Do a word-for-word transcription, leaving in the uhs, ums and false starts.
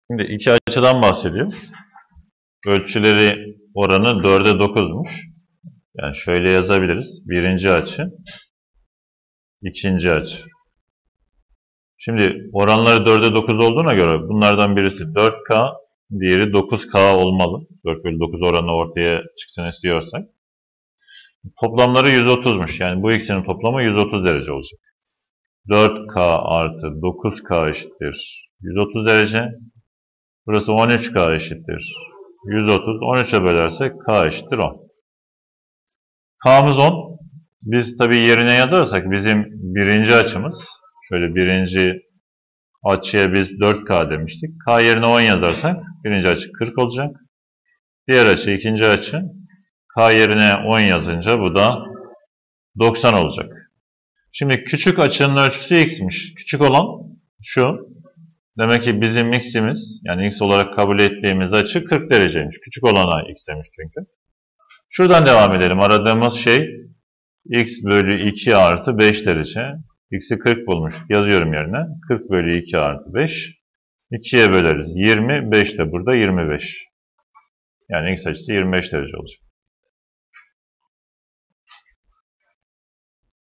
Şimdi iki açıdan bahsediyor. Ölçüleri oranı dörde dokuzmuş. Yani şöyle yazabiliriz. Birinci açı, ikinci açı. Şimdi oranları dörde dokuz olduğuna göre bunlardan birisi dört K, diğeri dokuz K olmalı. dört bölü dokuz oranı ortaya çıksın istiyorsak. Toplamları yüz otuzmuş. Yani bu ikisinin toplamı yüz otuz derece olacak. dört K artı dokuz K eşittir yüz otuz derece. Burası on üç K eşittir yüz otuz. on üçe bölersek K eşittir on. K'mız on. Biz tabii yerine yazarsak bizim birinci açımız, şöyle birinci açıya biz dört K demiştik. K yerine on yazarsak birinci açı kırk olacak. Diğer açı ikinci açı. K yerine on yazınca bu da doksan olacak. Şimdi küçük açının ölçüsü x'miş. Küçük olan şu. Demek ki bizim x'imiz, yani x olarak kabul ettiğimiz açı kırk dereceymiş. Küçük olana x demiş çünkü. Şuradan devam edelim. Aradığımız şey x bölü iki artı beş derece. X'i kırk bulmuş. Yazıyorum yerine. kırk bölü iki artı beş. ikiye böleriz. yirmi. beş de burada yirmi beş. Yani x açısı yirmi beş derece olacak.